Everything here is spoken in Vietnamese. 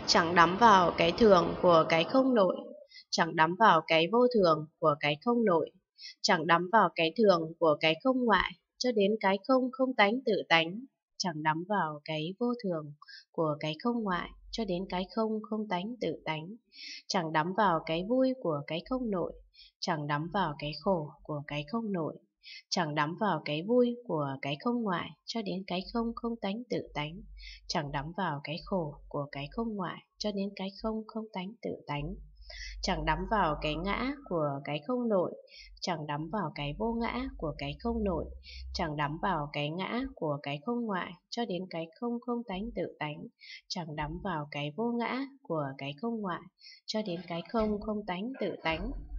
chẳng đắm vào cái thường của cái không nội, chẳng đắm vào cái vô thường của cái không nội, chẳng đắm vào cái thường của cái không ngoại, cho đến cái không không tánh tự tánh, chẳng đắm vào cái vô thường của cái không ngoại, cho đến cái không không tánh tự tánh, chẳng đắm vào cái vui của cái không nội, chẳng đắm vào cái khổ của cái không nội, chẳng đắm vào cái vui của cái không ngoại, cho đến cái không không tánh tự tánh, chẳng đắm vào cái khổ của cái không ngoại, cho đến cái không không tánh tự tánh, chẳng đắm vào cái ngã của cái không nội, chẳng đắm vào cái vô ngã của cái không nội, chẳng đắm vào cái ngã của cái không ngoại, cho đến cái không không tánh tự tánh, chẳng đắm vào cái vô ngã của cái không ngoại, cho đến cái không không tánh tự tánh.